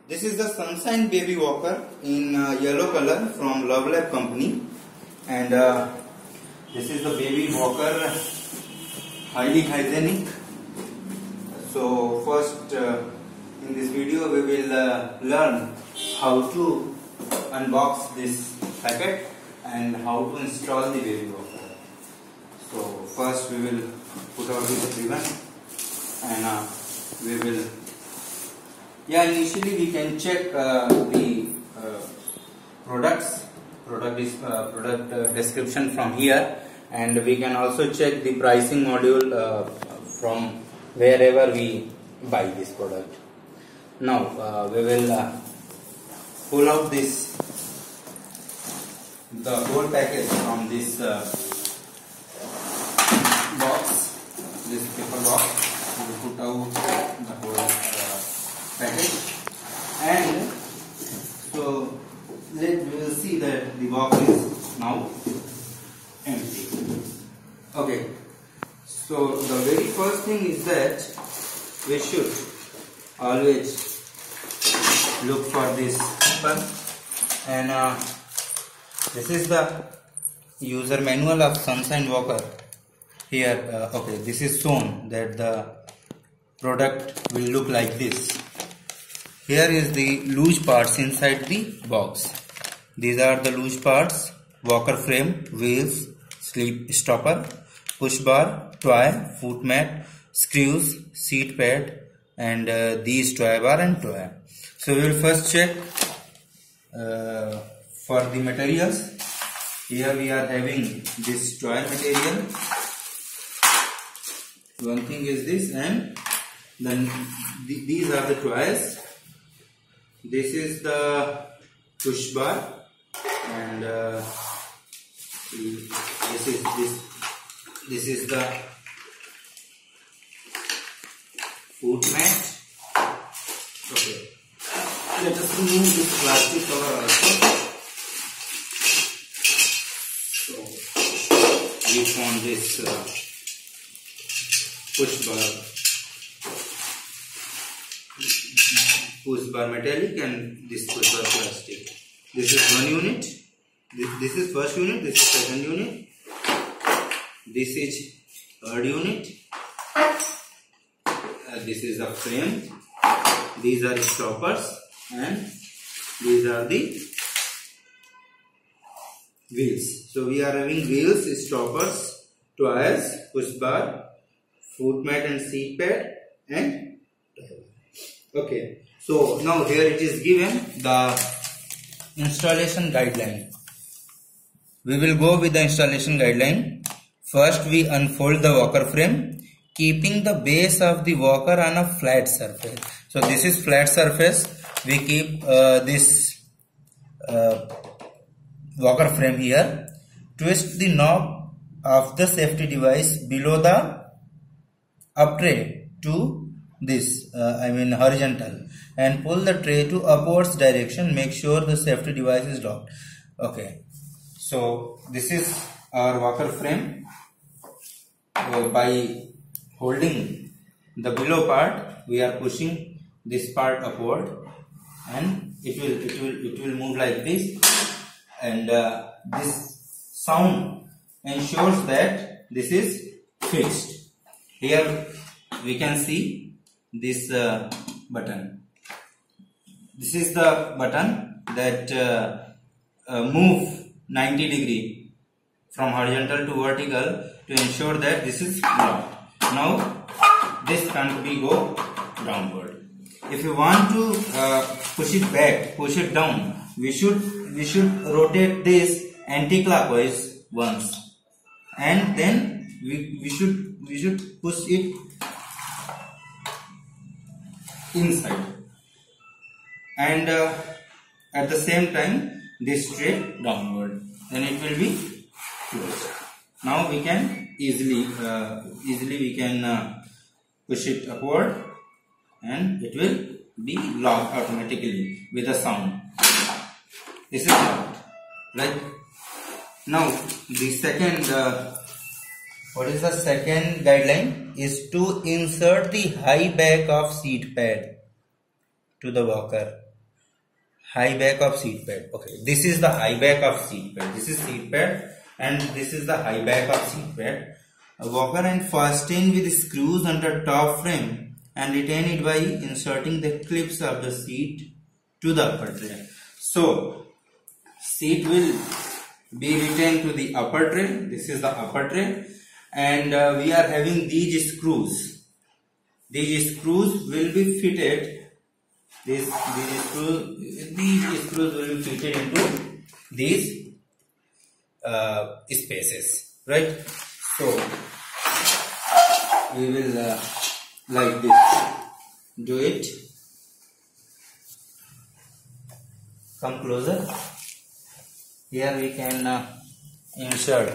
This is the Sunshine Baby Walker in yellow color from Love Lab company, and this is the baby walker, highly hygienic. So first in this video we will learn how to unbox this packet and how to install the baby walker. So first we will put out this ribbon and we will initially we can check the product description from here, and we can also check the pricing module from wherever we buy this product. Now we will pull out the whole package from this box, this paper box. We will put out the whole package, and so we will see that the box is now empty. Okay, so the very first thing is that we should always look for this paper, and this is the user manual of Sunshine Walker. Here, okay, this is shown that the product will look like this. Here is the loose parts inside the box. These are the loose parts: walker frame, wheels, sleep stopper, push bar, toy, foot mat, screws, seat pad, and these toy bar and toy. So we will first check for the materials. Here we are having this toy material. One thing is this, and then these are the toys. This is the push bar, and this is the foot mat. Okay, let us remove this plastic cover also. So we found this push bar metallic, and this push bar plastic. This is one unit. This is first unit. This is second unit. This is third unit. This is the frame. These are stoppers, and these are the wheels. So we are having wheels, stoppers, toys, push bar, foot mat and seat pad, and okay. So now here it is given the installation guideline. We will go with the installation guideline. First we unfold the walker frame, keeping the base of the walker on a flat surface. So this is flat surface. We keep this walker frame here. Twist the knob of the safety device below the up tray to this horizontal, and pull the tray to upwards direction. Make sure the safety device is locked. Okay, so this is our walker frame. By holding the below part, we are pushing this part upward, and it will move like this, and this sound ensures that this is fixed. Here we can see this button. This is the button that move 90 degree from horizontal to vertical to ensure that this is locked. Now this can't be go downward. If you want to push it back, push it down, we should rotate this anti-clockwise once, and then we should push it inside, and at the same time this straight downward, then it will be closed. Now we can easily we can push it upward, and it will be locked automatically with a sound. This is locked, right? Now the second what is the second guideline is to insert the high back of seat pad to the walker. high back of seat pad. Okay, this is the high back of seat pad. This is seat pad and this is the high back of seat pad. Walker and fasten with screws under top frame and retain it by inserting the clips of the seat to the upper tray. So seat will be retained to the upper tray. This is the upper tray, and we are having these screws. These screws will be fitted. These screws will be fitted into these spaces, right? So we will like this do it. Come closer. Here we can insert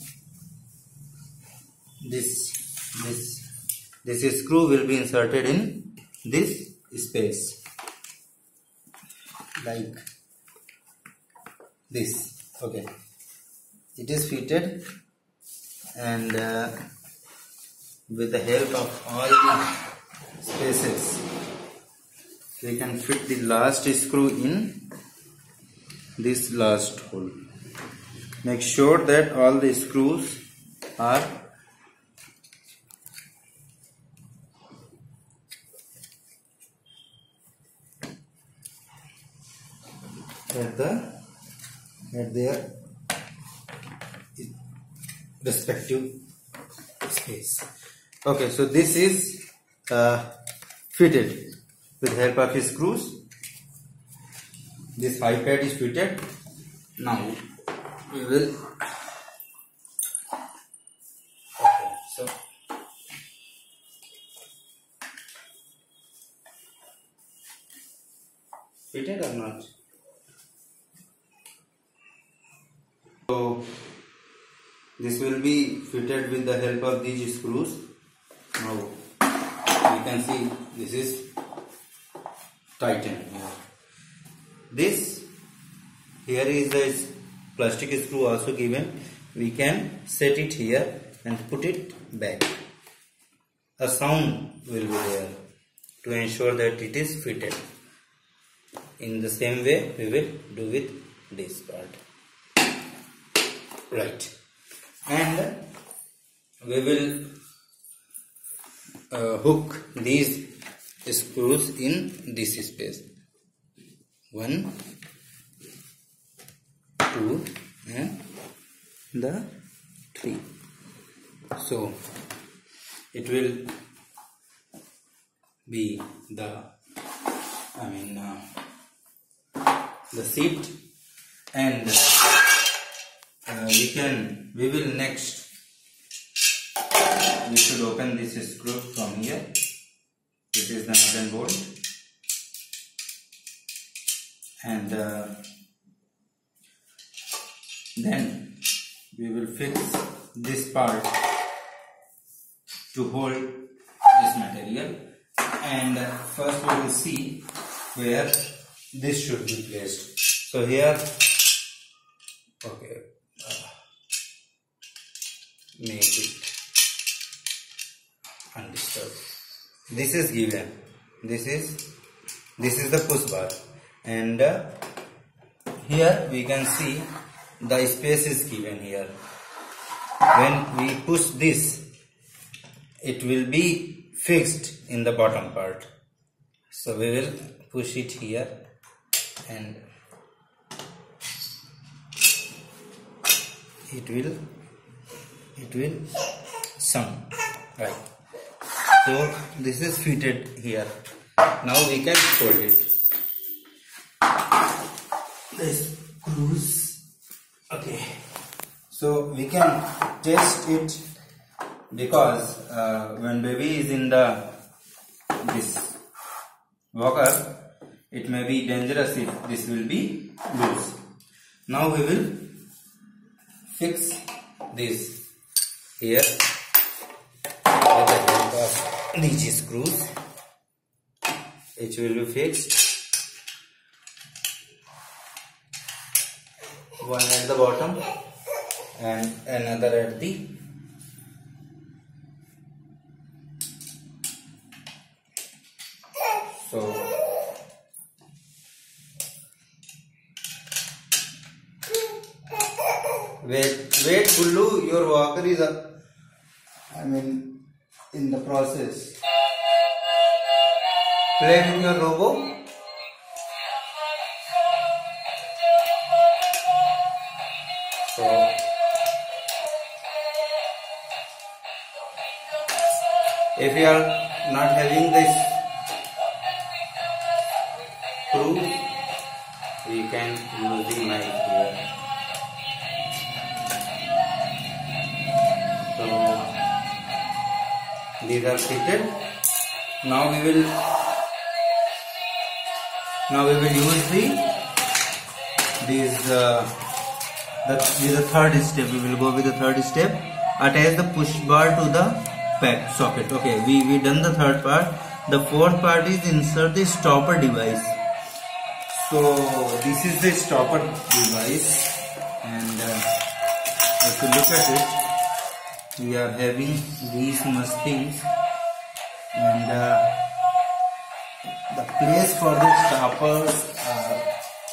this screw will be inserted in this space like this. Okay, it is fitted, and with the help of all the spaces we can fit the last screw in this last hole. Make sure that all the screws are at their respective space. Okay, so this is fitted with help of screws. This high pad is fitted. Now we will so fitted or not? So this will be fitted with the help of these screws. Now you can see this is tightened. This here is the plastic screw also given. We can set it here and put it back. A sound will be there to ensure that it is fitted. In the same way we will do with this part. Right, and we will hook these screws in this space. 1, 2 and the 3. So it will be the seat, and we will next we should open this screw from here. This is the nut and bolt, and then we will fix this part to hold this material, and first we will see where this should be placed. So here, okay, make it undisturbed. This is given. This is the push bar, and here we can see the space is given here. When we push this, it will be fixed in the bottom part. So we will push it here, and it will sound right. So this is fitted here. Now we can fold it. The screws. Okay. So we can test it, because when baby is in this walker, it may be dangerous if this will be loose. Now we will fix this here with the help of these screws. It will be fixed, one at the bottom and another at the Wait, Gullu, your walker is in the process. Play with your robo. So, if you are not having this screw, we can use the knife here. So these are fitted. Now we will use this is the third step. We will go with the third step. Attach the push bar to the pack socket. Okay, we done the third part. The fourth part is insert the stopper device. So this is the stopper device, and if you look at it, we are having these much things, and the place for the stoppers are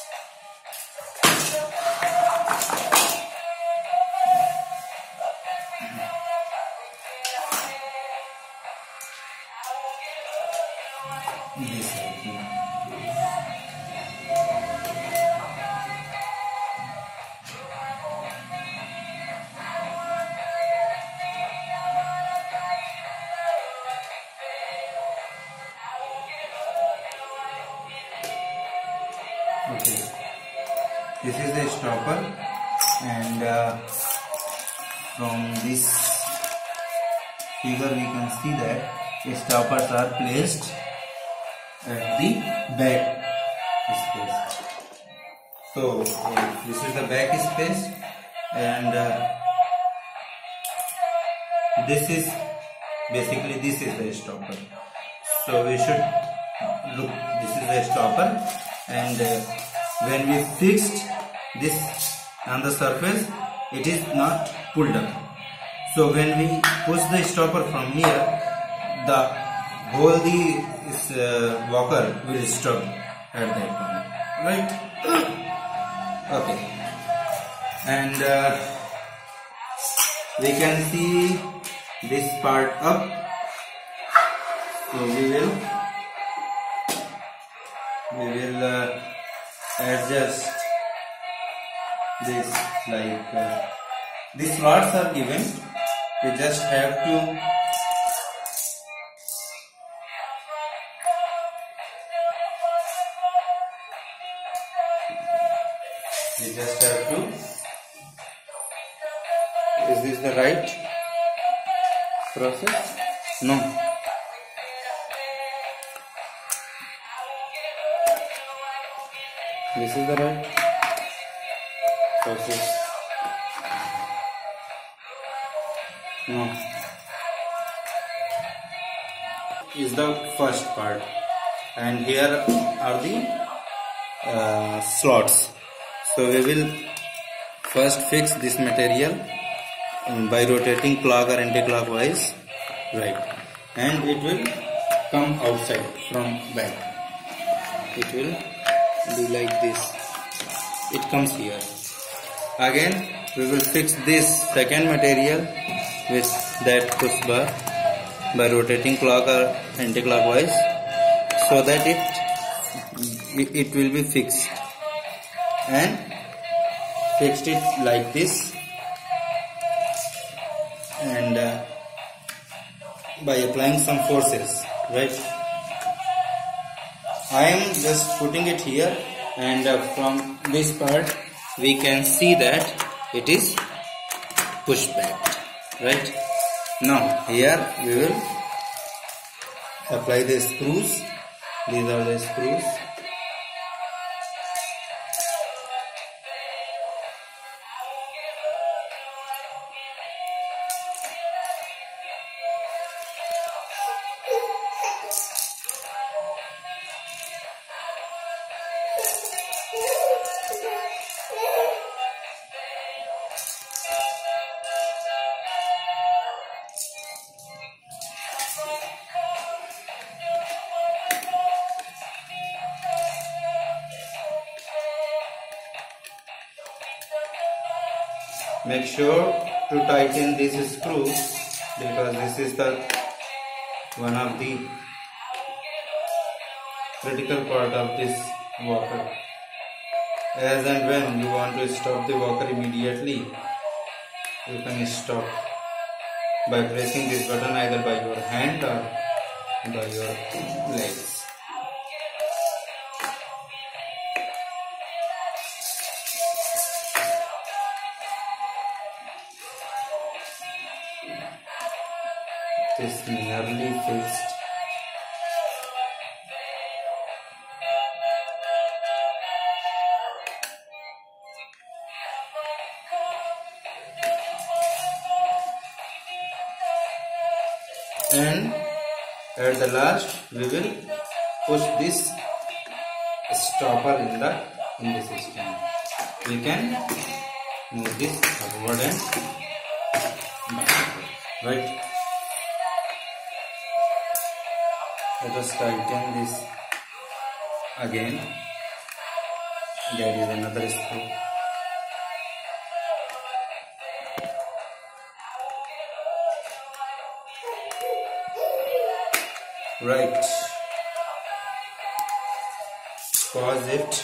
this. Okay, this is the stopper, and from this figure we can see that the stoppers are placed at the back space. So this is the back space, and this is the stopper. So we should look, this is the stopper, and when we fixed this on the surface, it is not pulled up. So when we push the stopper from here, the whole walker will stop at that point, right? Okay, and we can see this part up. So we will adjust this like these slots are given. We just have to is this the right process? No. This is the right process. No. Is the first part, and here are the slots. So we will first fix this material by rotating clock or anti-clockwise, right, and it will come outside from back. It will be like this. It comes here. Again we will fix this second material with that push bar by rotating clock or anti-clockwise, so that it will be fixed, and fixed it like this, and by applying some forces, right. I am just putting it here, and from this part we can see that it is pushed back, right. Now here we will apply the screws. These are the screws. make sure to tighten this screw, because this is the one of the critical part of this walker. As and when you want to stop the walker immediately, you can stop by pressing this button either by your hand or by your legs. It is nearly fixed. And at the last we will push this stopper in the system. We can move this forward and backward, right? Let us tighten this again. There is another screw. Right. Pause it.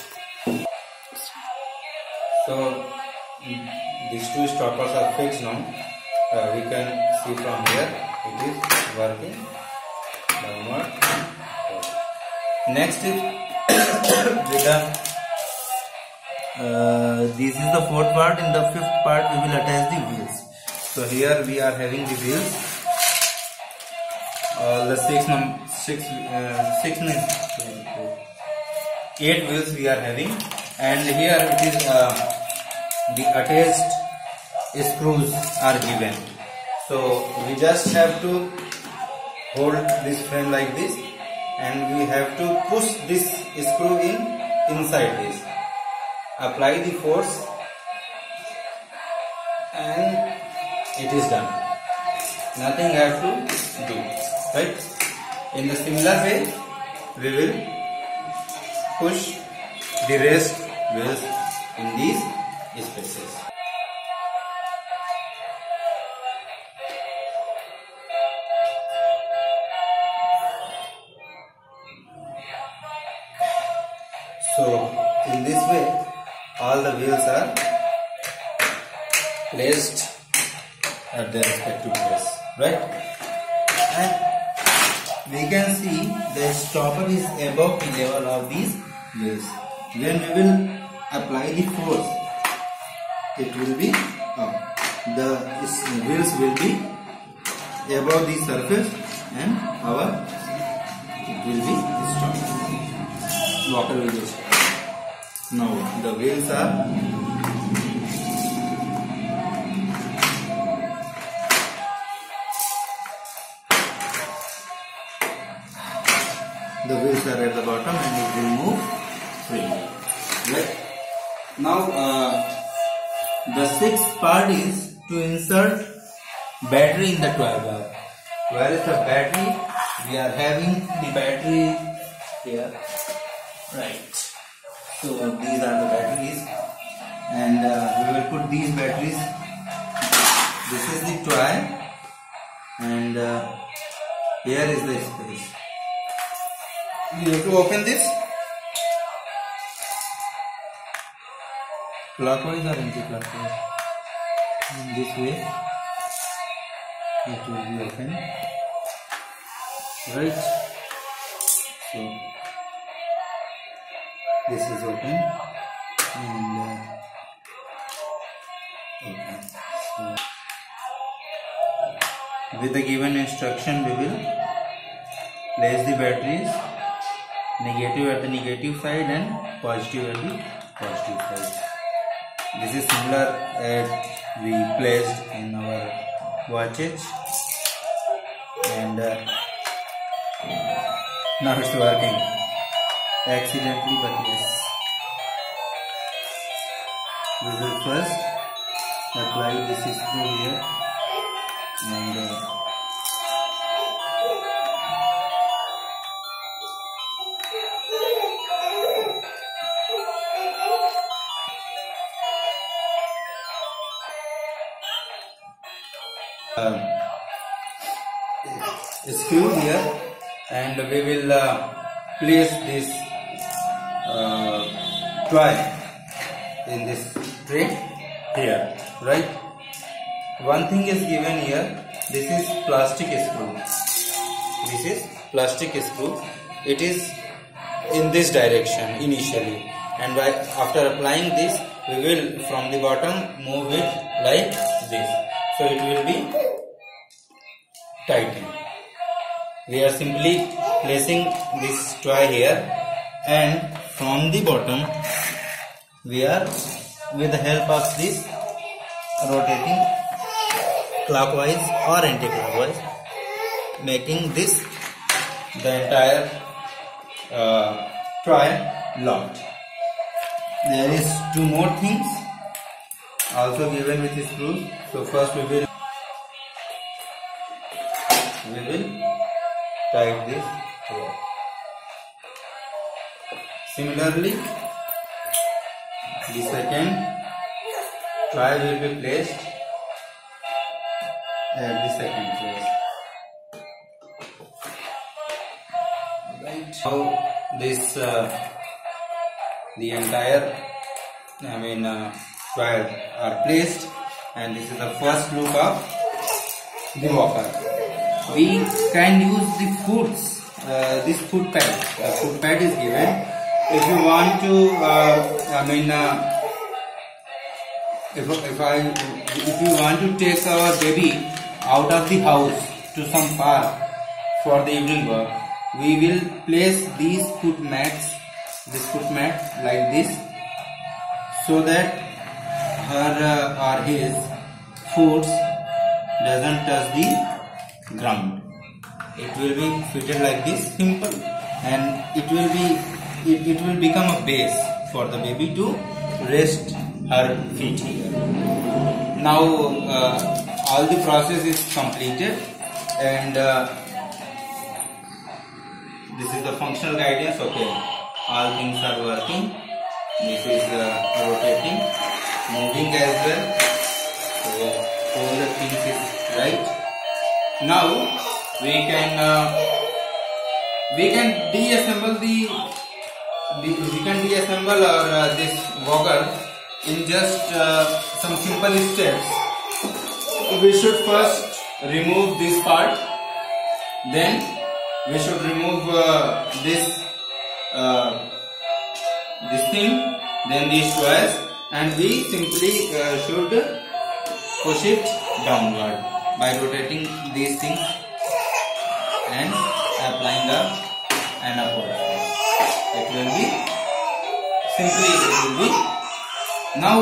So these two stoppers are fixed now. We can see from here it is working. Downward. Next is this is the fourth part. In the fifth part we will attach the wheels. So here we are having the wheels. The 8 wheels we are having, and here it is the attached screws are given. So we just have to hold this frame like this, and we have to push this screw inside this. Apply the force, and it is done. Nothing have to do. Right? In the similar way, we will push the rest wheels in these spaces. So, in this way, all the wheels are placed at their respective place, right? And we can see the stopper is above the level of these wheels. When we will apply the force, it will be the wheels will be above the surface, and it will be stopped. Walker will be stopped. Now the wheels are at the bottom, and it will move freely. Right? Now the sixth part is to insert battery in the toy bar. Where is the battery? We are having the battery here. Right. So these are the batteries, and we will put these batteries. This is the toy, and here is the space. You have to open this clockwise or anti-clockwise. In this way it will be open, right? So this is open and open. So with the given instruction, we will place the batteries, negative at the negative side and positive at the positive side. This is similar as we placed in our watches, and now it's working accidentally, but yes. We will first apply this screw here, and screw here, and we will place this toy in this tray here, right? One thing is given here. This is plastic screw. This is plastic screw. It is in this direction initially, and after applying this, we will from the bottom move it like this, so it will be tightened. We are simply placing this toy here, and from the bottom we are, with the help of this, rotating clockwise or anti-clockwise, making this the entire toy locked. There is two more things also given with screws. So first we will tight this here. Similarly, the second toy will be placed at the second place. Right. Now this the entire toy are placed, and this is the first look of the walker. We can use the foots, this foot pad. The foot pad is given. If you want to, if you want to take our baby out of the house to some park for the evening walk, we will place these foot mats, like this, so that her or his foot doesn't touch the ground. It will be fitted like this, simple, and it will become a base for the baby to rest her feet here. Now all the process is completed, and this is the functional guidance. Okay, all things are working. This is rotating, moving as well. So all the things is right. Now we can deassemble this walker in just some simple steps. We should first remove this part, then we should remove this thing, then these toys, and we simply should push it downward by rotating these things and applying an upward force. It will be simply, it will be. Now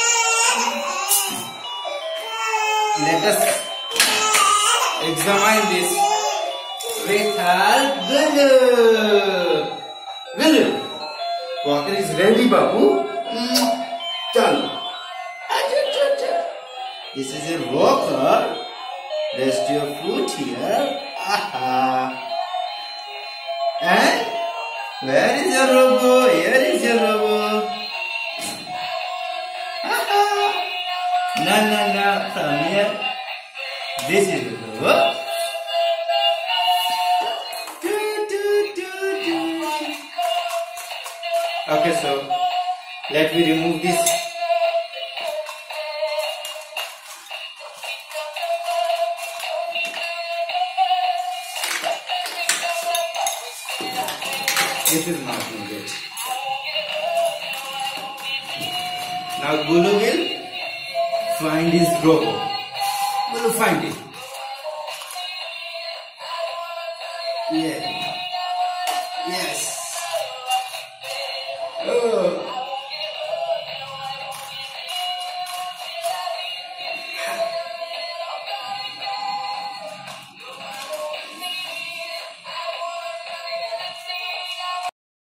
let us examine this with our Gulu. Walker is ready, Babu. Chalo. This is your walker. Rest your foot here. And where is your robo? Here is your robo. No, from here. This is the robo. Okay, so let me remove this. This is not needed. Now Gulu will find his robo. Gulu, find it.